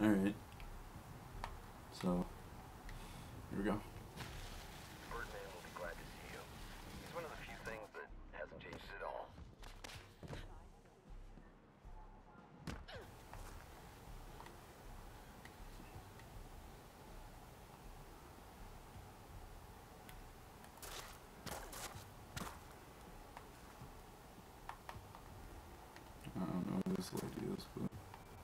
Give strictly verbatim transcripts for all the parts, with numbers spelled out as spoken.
Alright. So, here we go. Birdman will be glad to see you. He's one of the few things that hasn't changed at all. I don't know who this lady is, but...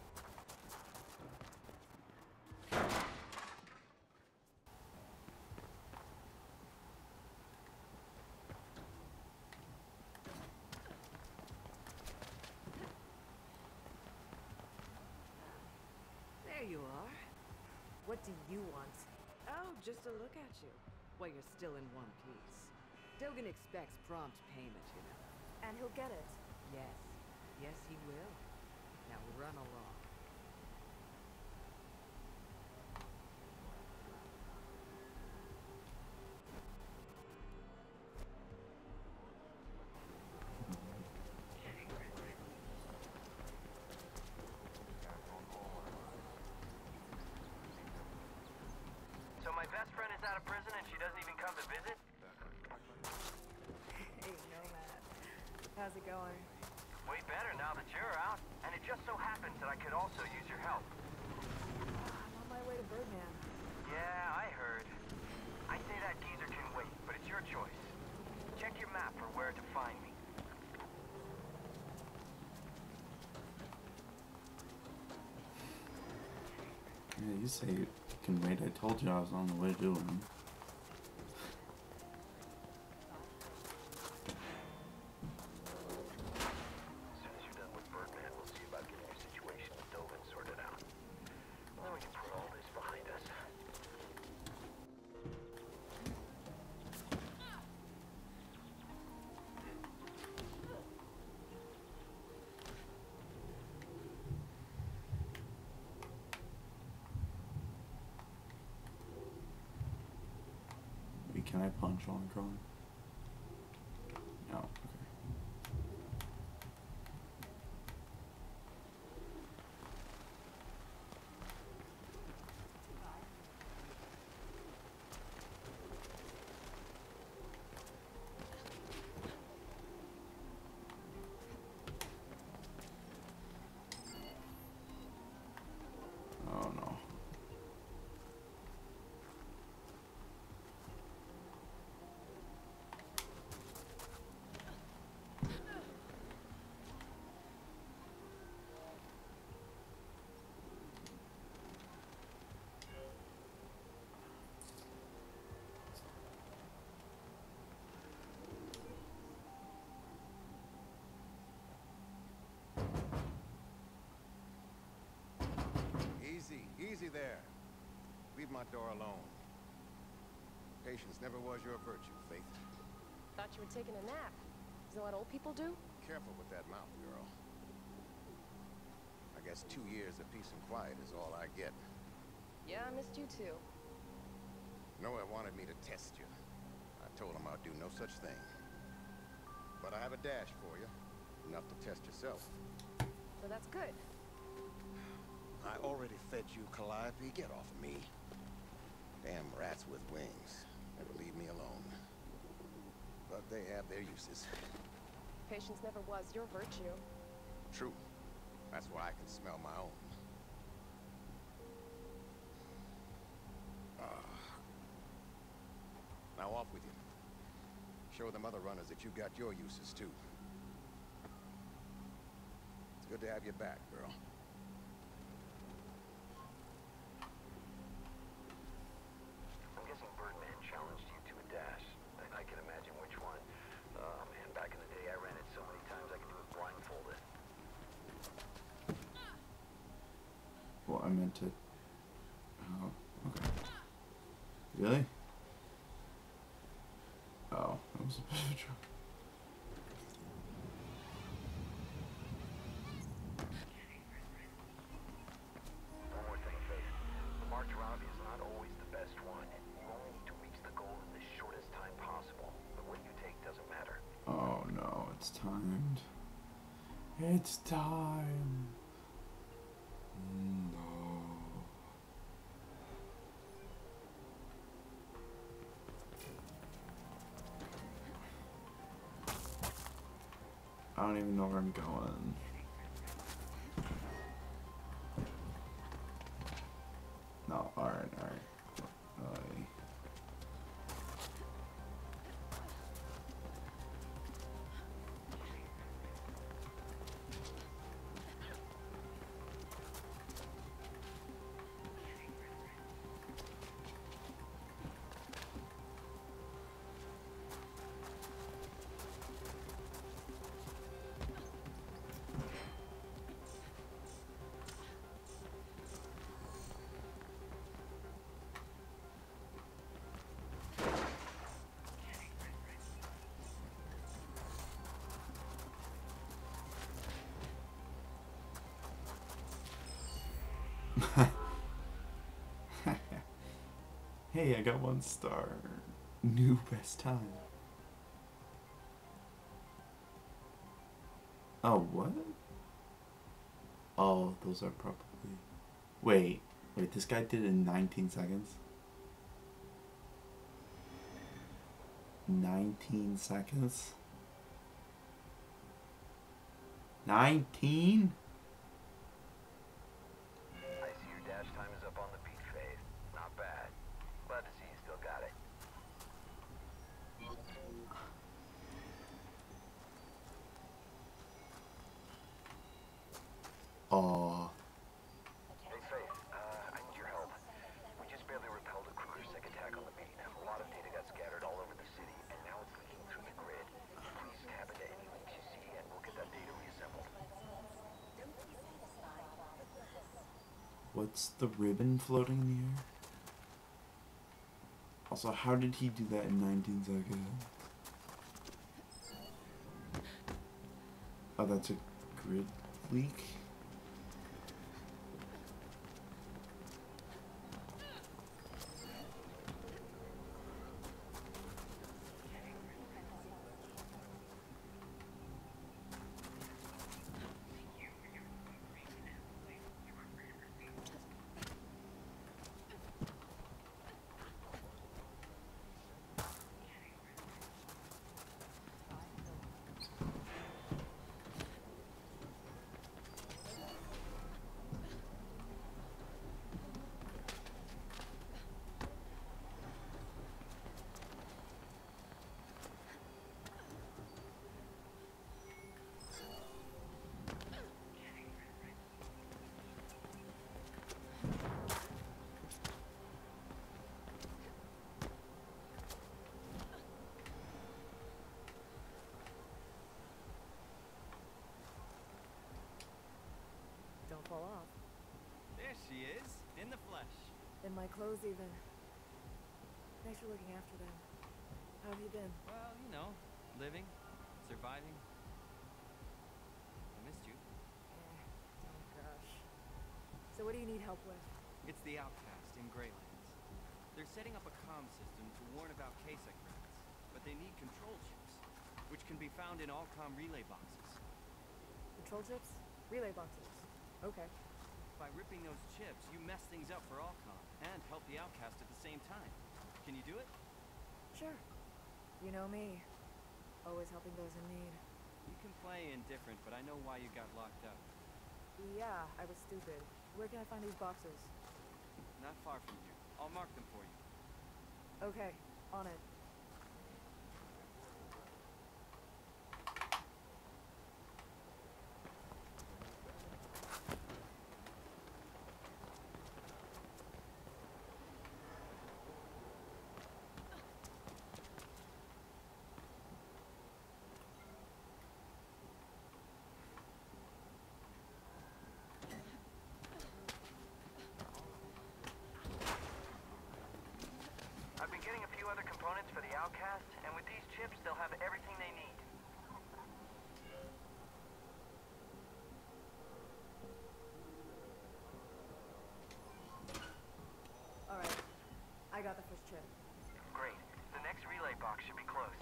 There you are. What do you want? Oh, just to look at you. Well, you're still in one piece. Dogen expects prompt payment, you know. And he'll get it. Yes. Yes, he will. Now run along. So my best friend is out of prison and she doesn't even come to visit? Hey, Nomad. How's it going? Way better now that you're out. And it just so happens that I could also use your help. I'm on my way to Birdman. Yeah, I heard. I say that geezer can wait, but it's your choice. Check your map for where to find me. Yeah, you say you can wait. I told you I was on the way to him. As soon as you're done with Birdman, we'll see about getting your situation with Dogen sorted out. Then we can put all this behind us. Wait, can I punch Omicron? No, okay. Oh no. Easy, easy there. Leave my door alone. Patience never was your virtue, Faith. Thought you were taking a nap. Isn't that what old people do? Careful with that mouth, girl. I guess two years of peace and quiet is all I get. Yeah, I missed you too. Noah wanted me to test you. I told him I'd do no such thing. But I have a dash for you. Enough to test yourself. So that's good. I already fed you, Calliope. Get off of me. Damn rats with wings. Never leave me alone. But they have their uses. Patience never was your virtue. True. That's why I can smell my own. Ah. Now off with you. Show them other runners that you got your uses too. It's good to have you back, girl. I'm guessing Birdman challenged you to a dash. I, I can imagine which one. Oh man, back in the day I ran it so many times I could do it blindfolded. Well, I meant to... Oh, okay. Really? Oh, that was a bit of a joke. One more thing, Faith. The march route is not always the best one. You only need to reach the goal in the shortest time possible. The way you take doesn't matter. Oh no, it's timed. It's time. No. I don't even know where I'm going. No, alright, alright. Uh, Hey, I got one star. New best time. Oh, what? Oh, those are probably... Wait, wait, this guy did it in nineteen seconds? nineteen seconds? nineteen? I see your dash time is up on the beat, Faith. Not bad. Glad to see you still got it. Oh. Hey, Faith, uh, I need your help. We just barely repelled a Kruger-Sec attack on the beat. A lot of data got scattered all over the city, and now it's leaking through the grid. Please tap into any links you see, and we'll get that data reassembled. What's the ribbon floating in the air? Also, how did he do that in nineteen seconds? Oh, that's a grid leak? Don't fall off. There she is, in the flesh. In my clothes, even. Thanks for looking after them. How have you been? Well, you know, living, surviving. I missed you. Eh, oh gosh. So what do you need help with? It's the Outcast in Greylands. They're setting up a comm system to warn about Kasek rats, but they need control chips, which can be found in all comm relay boxes. Control chips? Relay boxes. Okay. By ripping those chips, you mess things up for Allcom and help the Outcast at the same time. Can you do it? Sure. You know me. Always helping those in need. You can play indifferent, but I know why you got locked up. Yeah, I was stupid. Where can I find these boxes? Not far from here. I'll mark them for you. Okay, on it. I've been getting a few other components for the Outcast, and with these chips, they'll have everything they need. Alright. I got the first chip. Great. The next relay box should be close.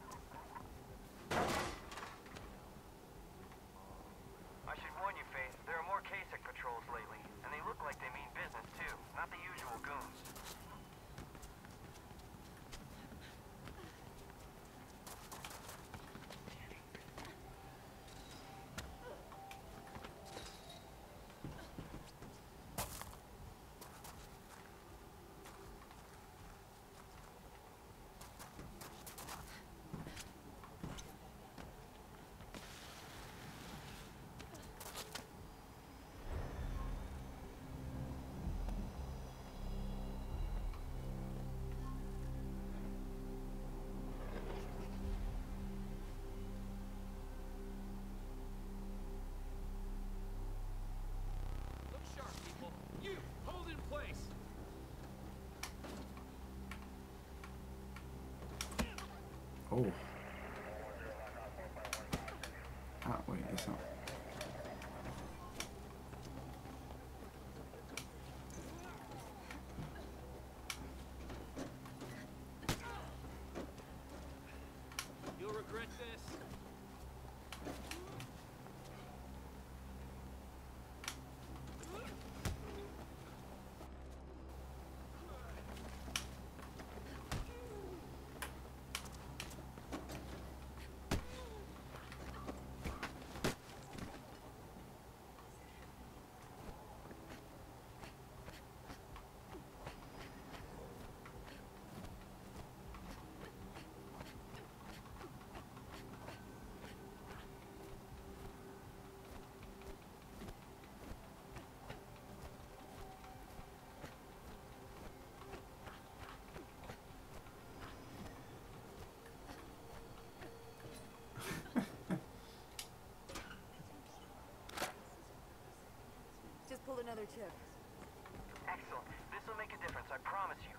I should warn you, Faith, there are more Kasek patrols lately, and they look like they mean business, too. Not the usual goons. Oh. Ah, wait, it's not. You'll regret this. Just pulled another chip. Excellent. This will make a difference, I promise you.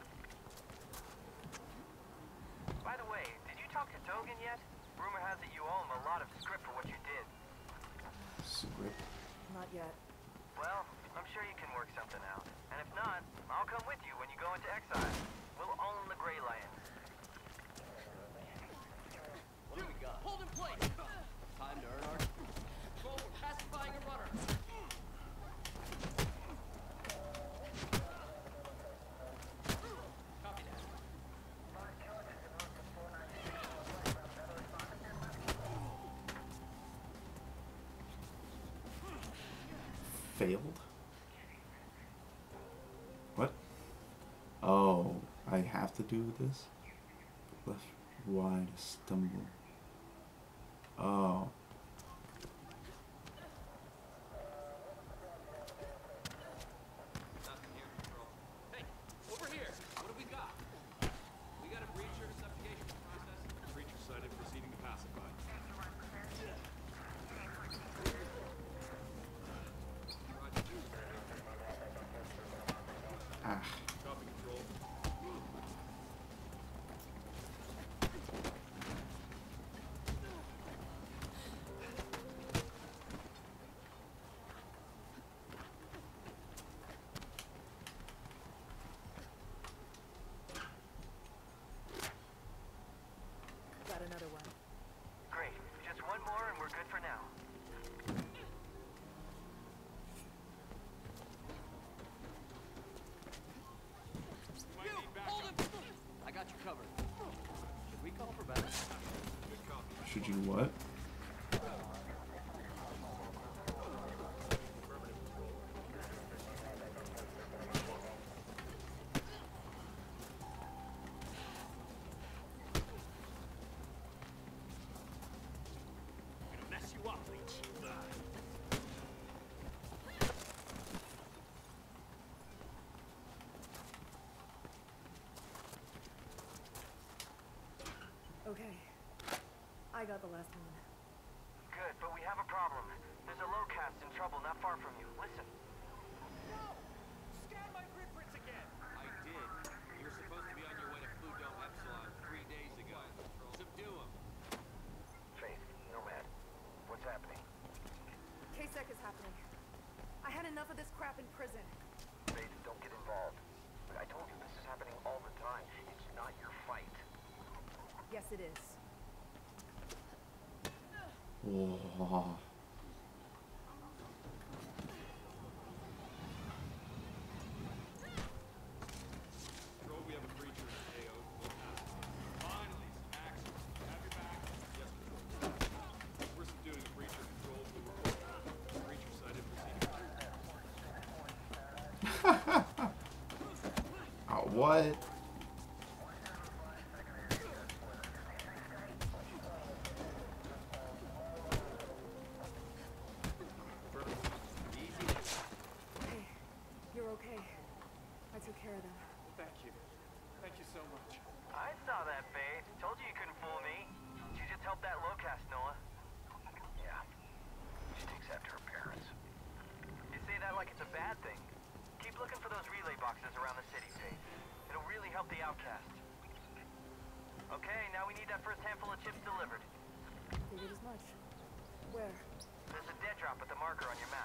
By the way, did you talk to Dogen yet? Rumor has it you owe him a lot of script for what you did. Script. Not yet. Well, I'm sure you can work something out. And if not, I'll come with you when you go into exile. We'll own the Grey Land. What do we got? Hold in place! Time to earn our... Roll, we're pacifying a runner. Copy that. Failed? What? Oh, I have to do this? Left, wide, stumble. Oh. Nothing here, Control. Hey, over here. What do we got? We got a breacher subjugation process. Breacher sighted proceeding to pacify. Ah. Copy, Control. Got another one. Great. Just one more and we're good for now. We might need Hold backup. him! I got you covered. Should we call for backup? Good copy. Should you what? Affirmative, Control. Gonna mess you up, Leech. Okay. I got the last one. Good, but we have a problem. There's a lowcast in trouble not far from you. Listen. Scan my grid prints again! I did. You were supposed to be on your way to Blue Dome Epsilon three days ago. Subdue him. Faith, Nomad. What's happening? K-Sec is happening. I had enough of this crap in prison. Faith, don't get involved. But I told you this is happening all the time. It's not your fight. Yes, it is. Whoa. Control, we have a breacher in A O. We'll pacify. Finally, some action. Have your back. Yes, Control. We're subduing a breacher, Control. We report. Breacher sighted proceeding. Oh, what? Hey, you're okay. I took care of them. Thank you. Thank you so much. I saw that, Faith. Told you you couldn't fool me. You just helped that lowcast, Noah. Yeah. She takes after her parents. You say that like it's a bad thing. Keep looking for those relay boxes around the city, Faith. It'll really that first handful of chips delivered. Figured as much. Where? There's a dead drop with the marker on your map.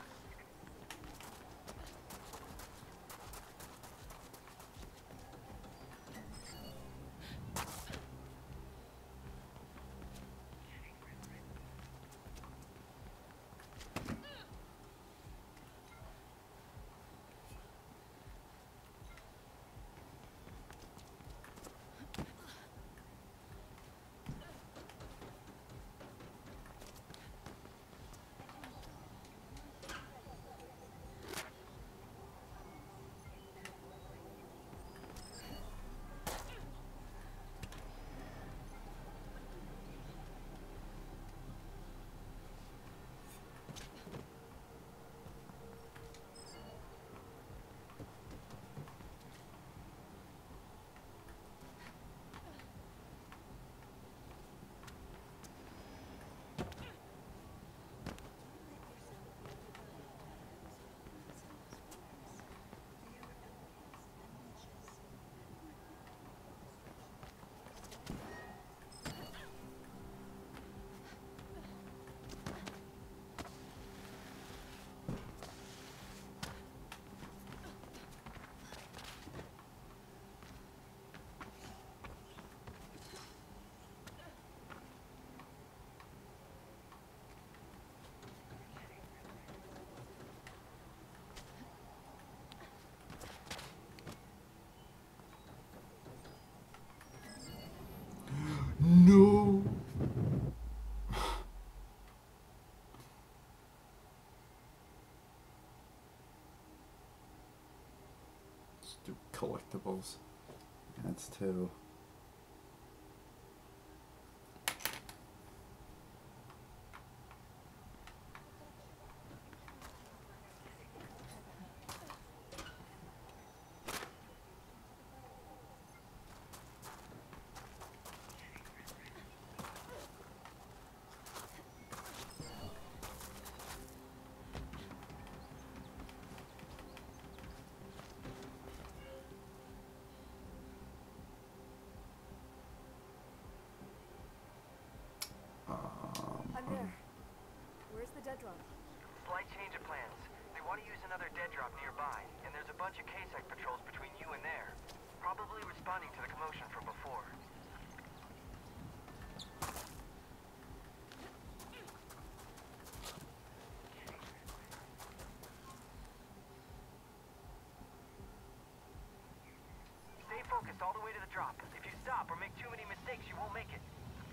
No. Let's do collectibles. That's two. I'm there. Where's the dead drop? Slight change of plans. They want to use another dead drop nearby, and there's a bunch of K-Sec patrols between you and there. Probably responding to the commotion from before. Stay focused all the way to the drop. If you stop or make too many mistakes, you won't make it.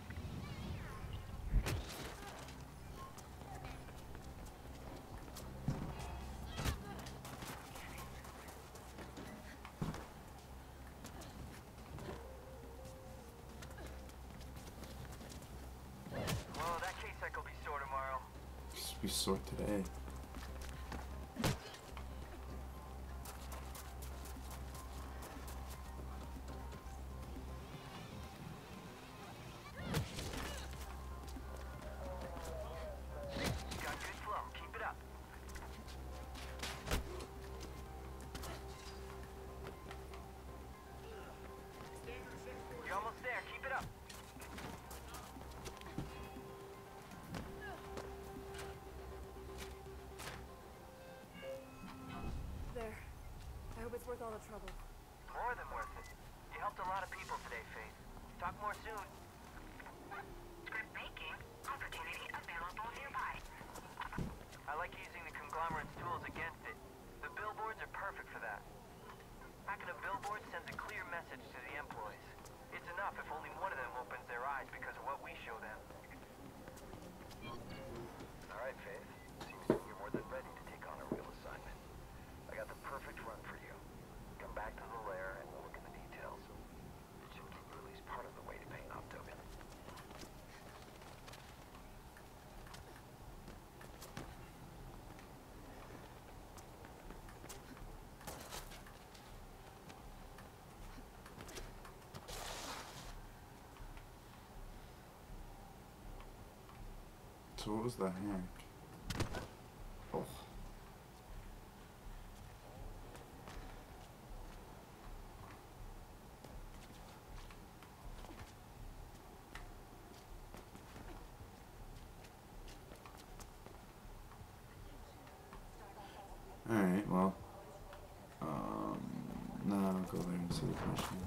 Well, that K-Sec will be sore tomorrow. Just be sore today. Got good flow. Keep it up. You're almost there. Keep it up. There. I hope it's worth all the trouble. More than worth it. You helped a lot of people today, Faith. Talk more soon. Script making. Opportunity available nearby. I like using the conglomerate's tools against it. The billboards are perfect for that. Hacking a billboard sends a clear message to the employees. It's enough if only one of them opens their eyes because of what we show them. All right, Faith. Seems to me you're more than ready to take on a real assignment. I got the perfect run for you. Come back to the lair and we'll look at the details. It should get you at least part of the way to paying off Dogen. So what was the hack? Oh. Alright, well. Um, no, I'll go there and see the questions.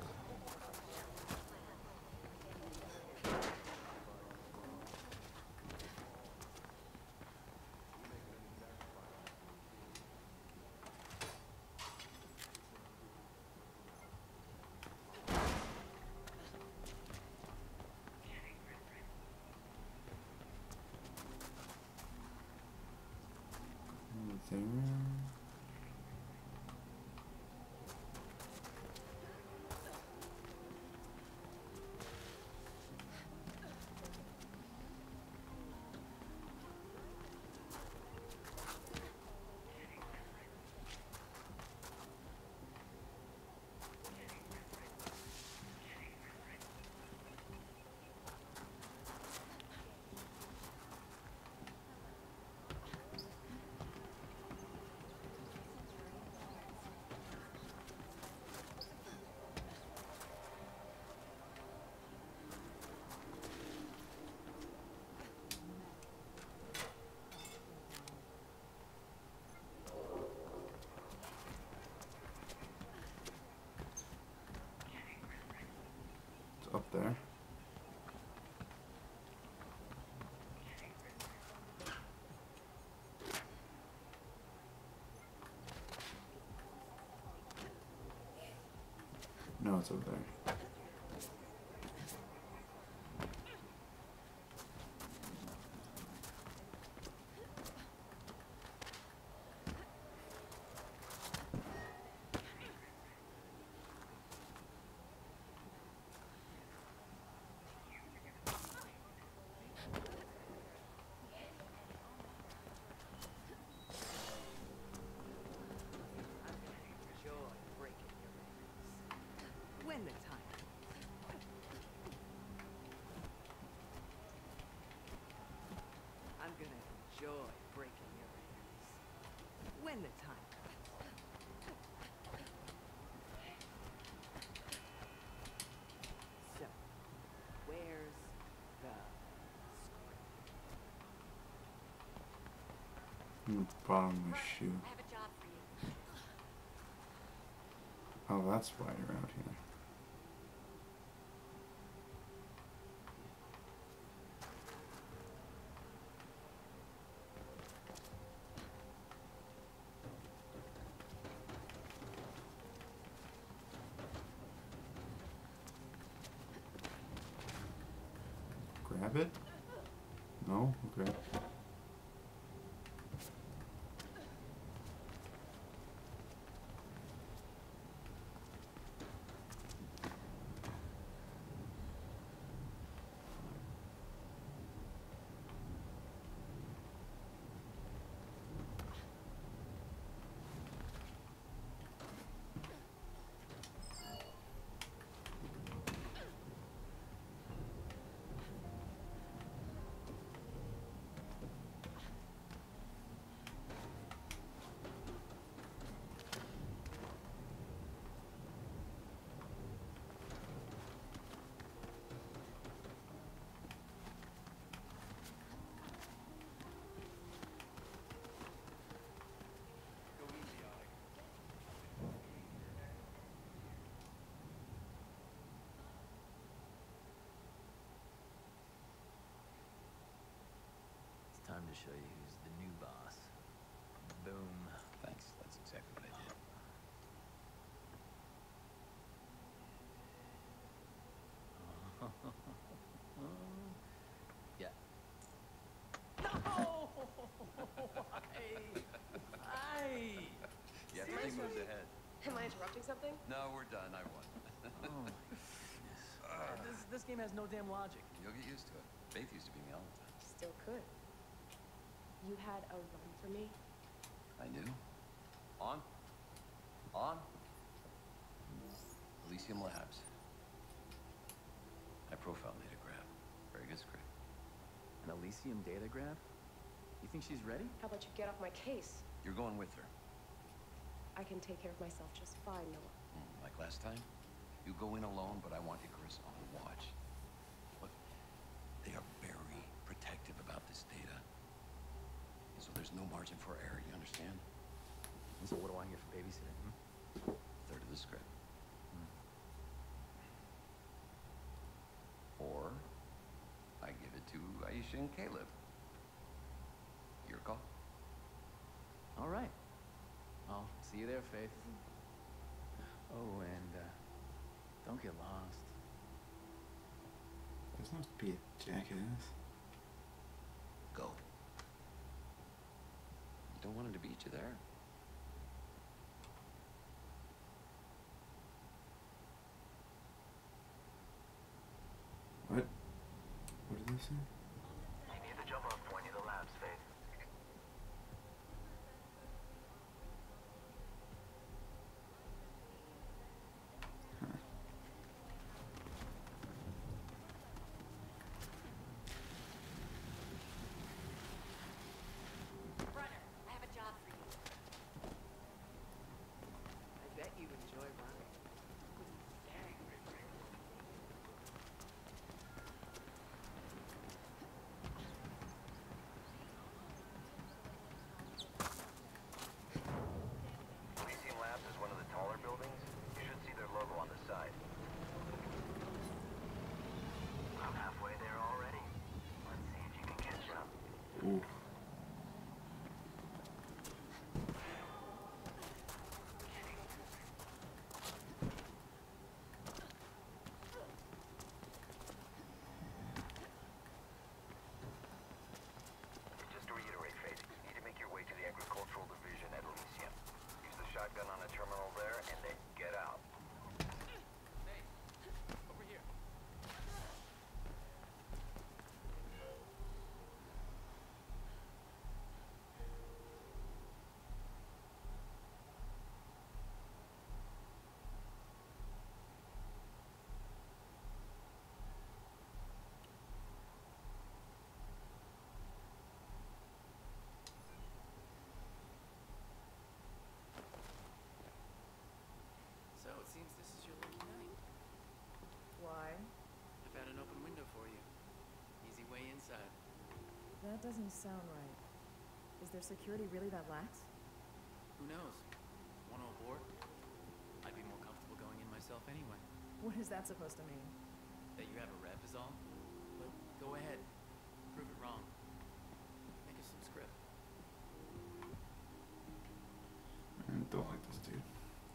Anything? It's up there. No, it's over there. Enjoy breaking your rings. When the time comes. I'm gonna enjoy breaking your rings. When the time comes. So, where's the In the bottom of my shoe. I have a job for you. Oh, that's why you're out here. Grab it? No? Okay. It's time to show you who's the new boss. Boom. Thanks, that's exactly what I did. Yeah. No! Why? Why? Yeah, everything moves ahead. Am I interrupting something? No, we're done. I won. Oh my goodness. Uh, this, this game has no damn logic. You'll get used to it. Faith used to be me all the time. Still could. You had a run for me? I knew. On. On. Elysium Labs. High profile data grab. Very good script. An Elysium data grab? You think she's ready? How about you get off my case? You're going with her. I can take care of myself just fine, Noah. Hmm, like last time? You go in alone, but I want Icarus on watch. Look, they are very protective about this data. And so there's no margin for error, you understand? So what do I get for babysitting? Hmm? Third of the script. Or I give it to Aisha and Caleb. Your call. All right. I'll see you there, Faith. Oh, and uh, don't get lost. Let's not be a jackass. Go. You don't want him to beat you there. What? What did they say? You need the jump off point near the labs, Faith. Runner, I have a job for you. I bet you enjoy running. Elysium Labs is one of the taller buildings. You should see their logo on the side. I'm halfway there already. Let's see if you can catch up. Ooh. Just to reiterate, Faith, you need to make your way to the Agricultural Division at Elysium. Use the shotgun on the terminal there, and then get out. Hey, over here. So it seems this is your lucky night. Why? I've had an open window for you. Easy way inside. That doesn't sound right. Is their security really that lax? Who knows? Want to abort? I'd be more comfortable going in myself anyway. What is that supposed to mean? That you have a rep is all. But go ahead. Prove it wrong. Make us some script. I don't like this dude.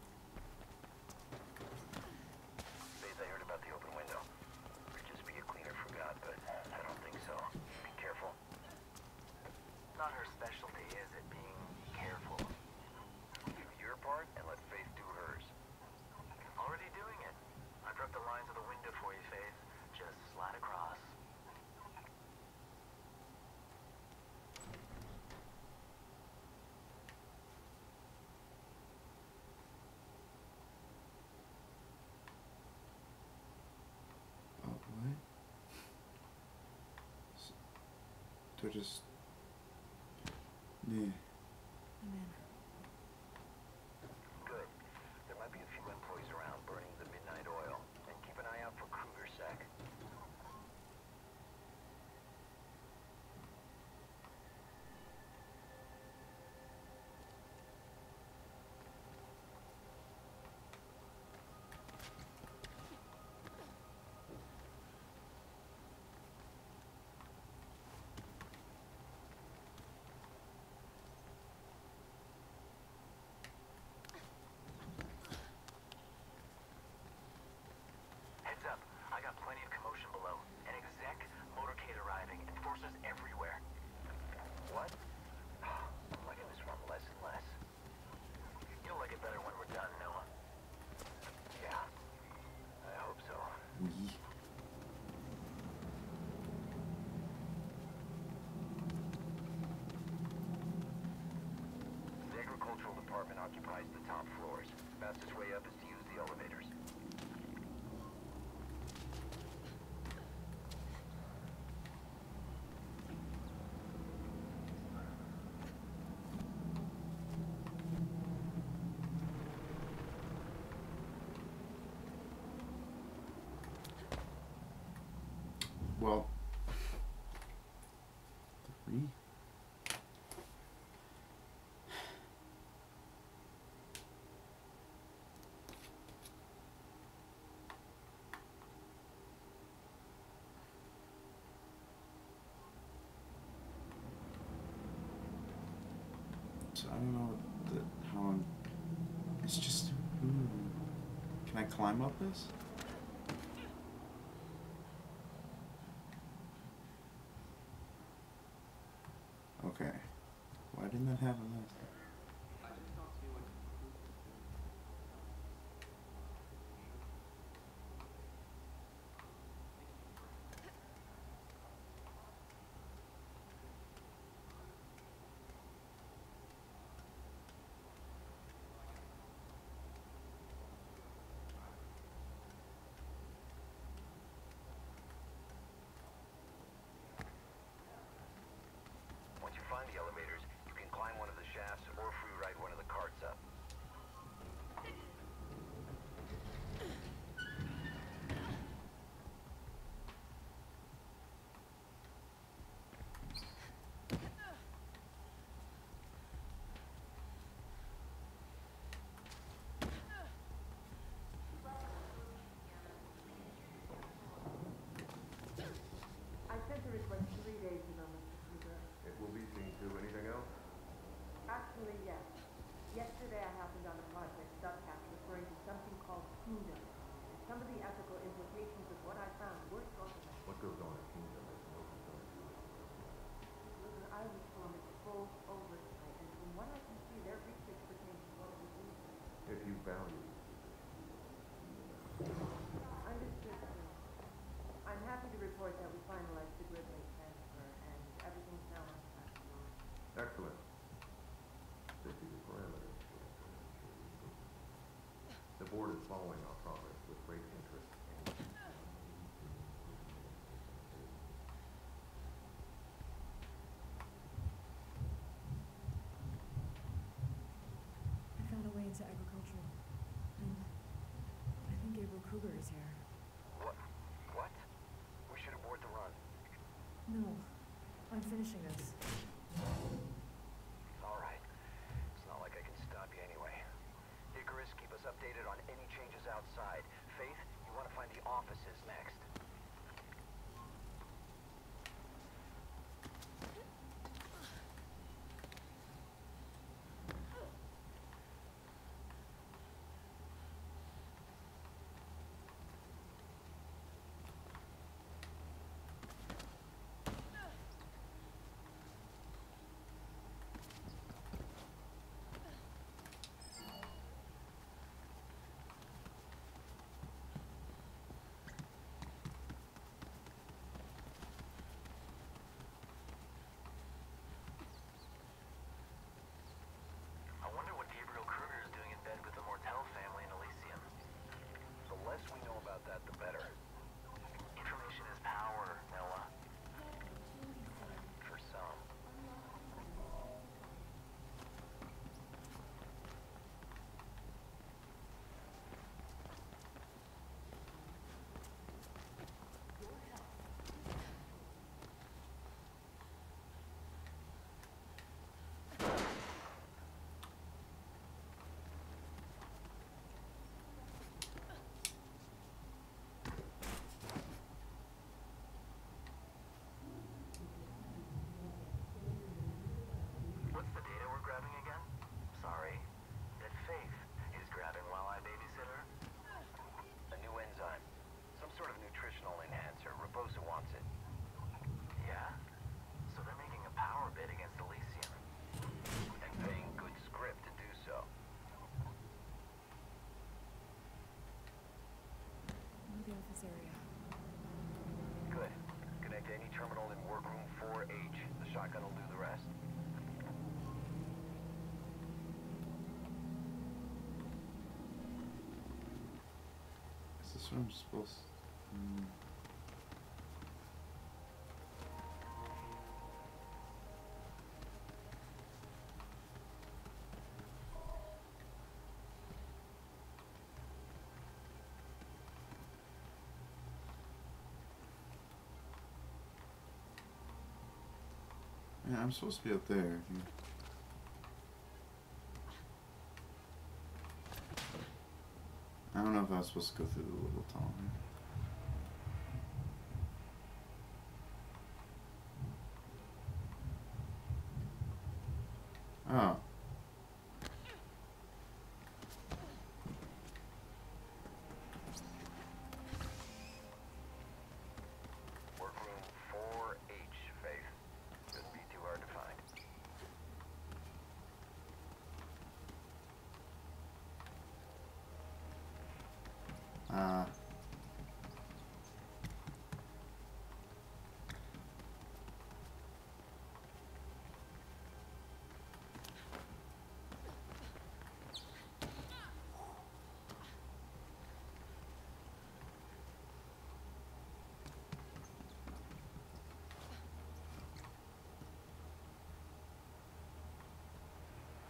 Faith, I heard about the open window. Could just be a cleaner forgot, but I don't think so. Be careful. Not her specialty, is it? Being careful. Do your part and let Faith do hers. Already doing it. I broke the lines of the window for you, Faith. Just slide across. Oh, what? S- They're just... Yeah. I'm in. Good. There might be a few employees around burning the midnight oil. And keep an eye out for Kruger Sec. Heads up. I got plenty of commotion below. An exec, motorcade arriving, and forces everywhere. What? I'm liking this one less and less. You'll like it better when we're done, Noah. Yeah. I hope so. We. The agricultural department occupies the top floors. Fastest way up is to use the elevators. Well. Three. So I don't know what the, how I'm... It's just... Hmm. Can I climb up this? Okay. Why didn't that happen last time? Once you find the elevators, you can climb one of the shafts or free ride one of the carts up. I sent a request three days ago, Mister Kruger. It will be seen to. Anything else? Actually, yes. Yesterday I happened on a project subcast referring to something called Kingdom. Some of the ethical implications of what I found were troubling. What goes on at Kingdom is no concern to us. Listen, I was from exposed oversight, and from what I can see, their research pertains to what we do. If you value Understood, sir. I'm happy to report that we finalized the grid rate transfer, and everything's now on track to launch. excellent. Safety the parameters. for improvement. The board is following our progress with great interest and I found a way into agricultural. And I think Gabriel Kruger is here. What? What? We should abort the run. No, I'm finishing this. All right. It's not like I can stop you anyway. Icarus, keep us updated on any changes outside. Faith, you want to find the offices next. I wonder what Gabriel Kruger is doing in bed with the Mortel family in Elysium. The less we know about that, the better. Information is power, Noah. For some. What's the data we're grabbing again? Sorry. That Faith is grabbing while I babysit her? A new enzyme. Some sort of nutritional enhancer. Raposa wants it. Yeah? So they're making a power bid against Elysium. And paying good script to do so. I know the office area. Good. Connect to any terminal in workroom four H. The shotgun will do the rest. Is this what I'm supposed to... Hmm. Yeah, I'm supposed to be up there. I don't know if I was supposed to go through the little tunnel here. Oh,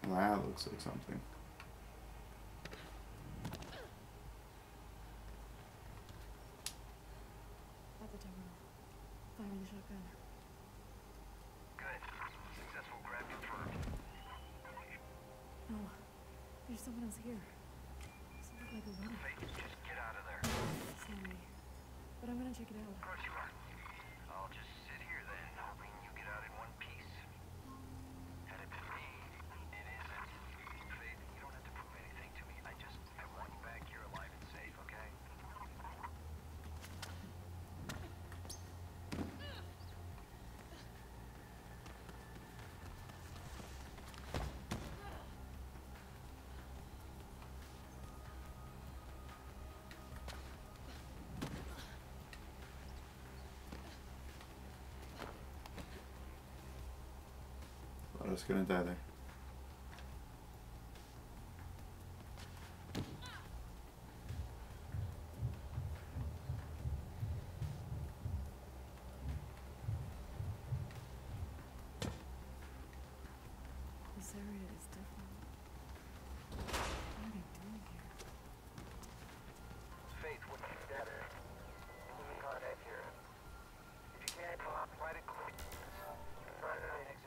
That looks like something. At the terminal. Firing the shotgun. Good. Successful grab confirmed. No. There's someone else here. Doesn't look like a runner. Faith, just get out of there. Sorry. But I'm gonna check it out. Of course you are. I'll just sit here then, hoping you get out in one piece. Had it been me, it isn't. Faith, you don't have to prove anything to me. I just, I want you back here alive and safe, okay? I was gonna die there. This area is different. What are they doing here? Faith, what's the status? Losing contact here. If you can't come out, fight it quick. Find an exit.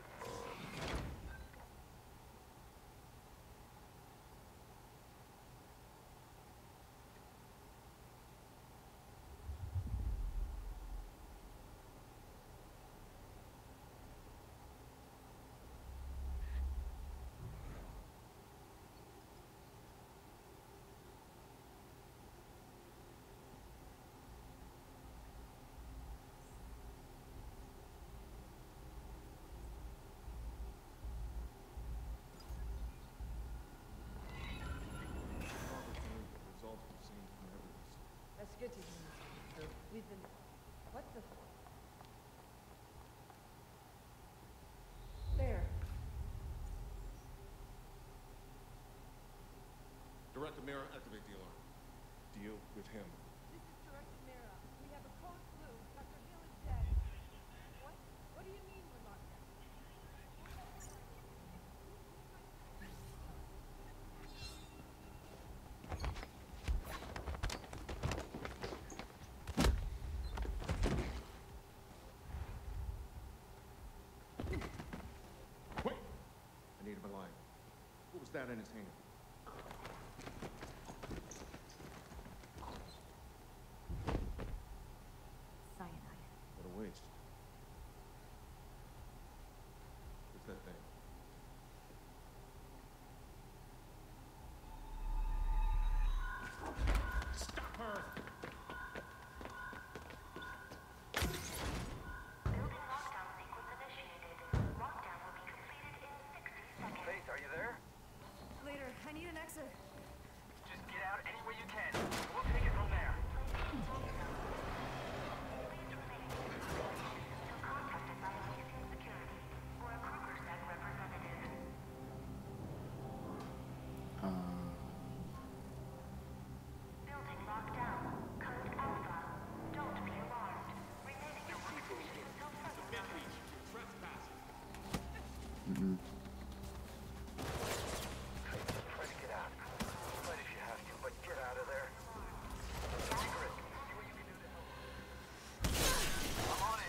That's good to hear. So we've been... What the... There. Director Mira, activate the alarm. Deal with him. This is Director Mira. We have a code blue. Doctor Hill is dead. What? What do you mean we're locked down? Wait! I need him alive. What was that in his hand? Cyanide. What a waste. What's that thing? Stop her! Faith, are you there? Later. I need an exit. Just get out any way you can. We'll take it from there. Uh, mm-hmm. Try to get out. Fight if you have to, but get out of there. Secret. See what you can do to help. I'm on it.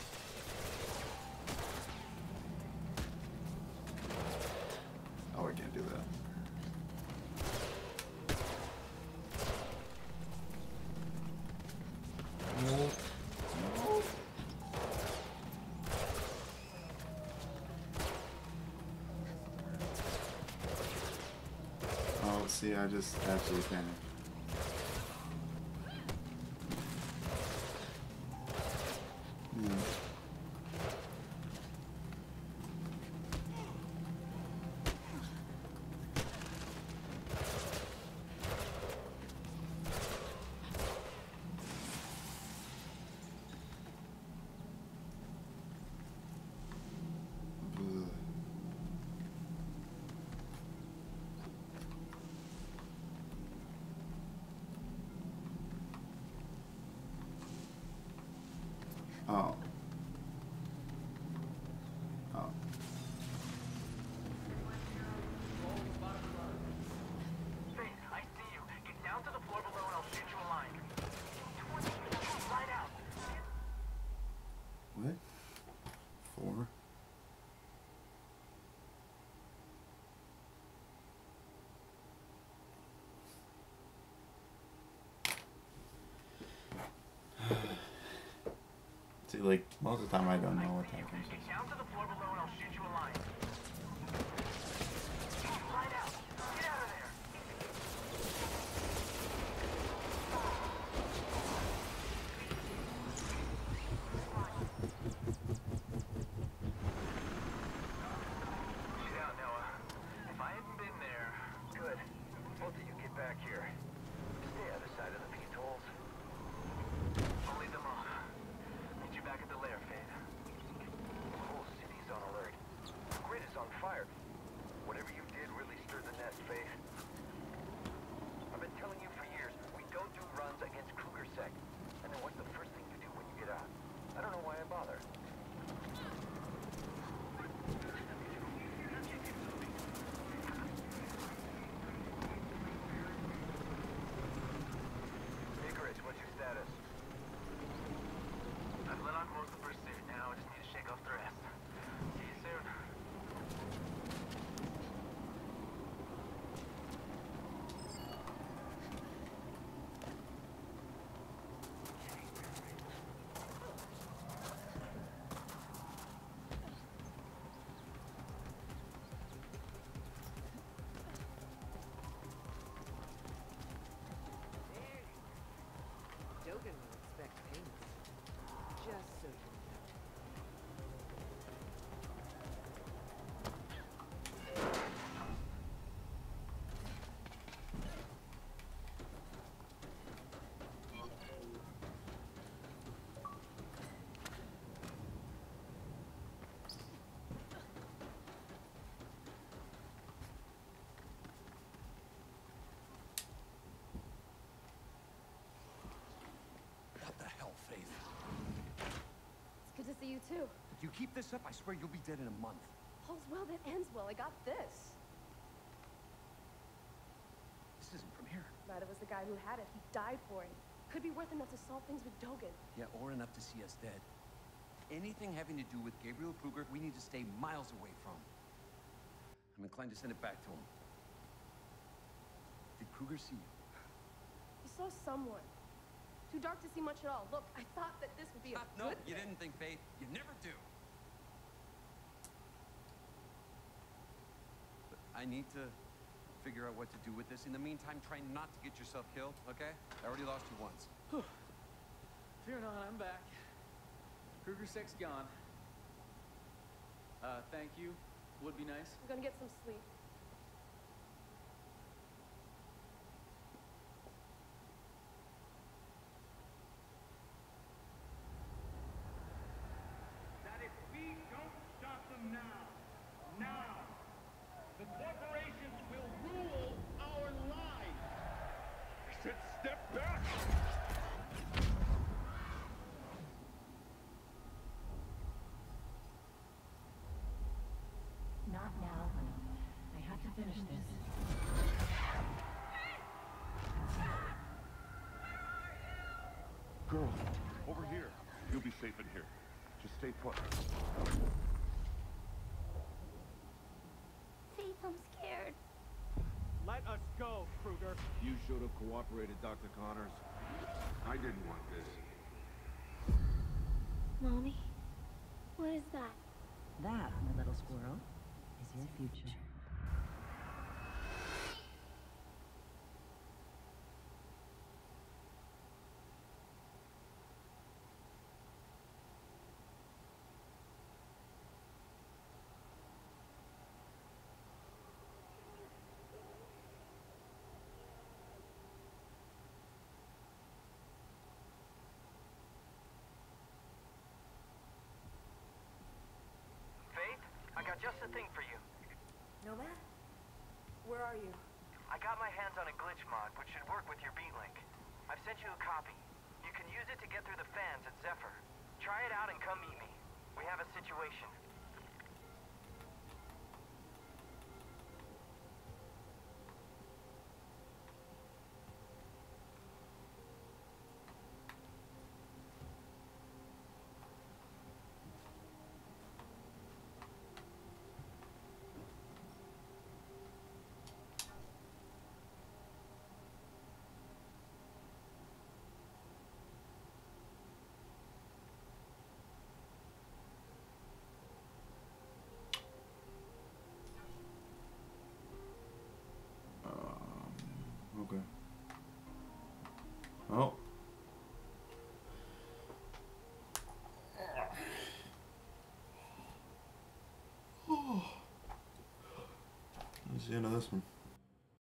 Oh, I can't do that. Oh, see, I just absolutely panicked. Yeah. Ugh. Oh. Oh. See, like, most of the time I don't know what that comes Get down to the floor below and I'll shoot you a line. Slide out. Get out of there. Get out, Noah. If I hadn't been there... Good. Both of you get back here. Stay other side of the peat holes. I'll lead them off. Meet you back at the lair, Fade. The whole city's on alert. The grid is on fire. Whatever you did really stirred the nest, Fade. I've been telling you for years, we don't do runs against Kruger Sec. And then what's the first thing you do when you get out? I don't know why I bother. Icarus, what's your status? I've let on most of the pursuit now. I just need to shake off the rest. See you soon. Dogen will expect payments. Just so you know. What the hell, Faith? It's good to see you too. If you keep this up, I swear you'll be dead in a month. All's well that ends well. I got this. This isn't from here. Ryder was the guy who had it. He died for it. Could be worth enough to solve things with Dogen. Yeah, or enough to see us dead. Anything having to do with Gabriel Kruger, we need to stay miles away from. I'm inclined to send it back to him. Did Kruger see you? He saw someone. Too dark to see much at all. Look, I thought that this would be a No, good you thing. didn't think, Faith. You never do. But I need to figure out what to do with this. In the meantime, try not to get yourself killed, okay? I already lost you once. Fear not, I'm back. Kruger Sec's gone. Uh, thank you. Would be nice. I'm gonna get some sleep. That if we don't stop them now, now, the corporations will rule our lives. I said step back! Not now, honey. I have to finish this. Girl, over here. You'll be safe in here. Just stay put. Faith, I'm scared. Let us go, Kruger. You should have cooperated, Doctor Connors. I didn't want this. Mommy, what is that? That, my little squirrel, is your future. Faith, I got just the thing for you. Nomad? Where are you? I got my hands on a glitch mod, which should work with your beat link. I've sent you a copy. You can use it to get through the fans at Zephyr. Try it out and come meet me. We have a situation. Oh. That's the end of this one.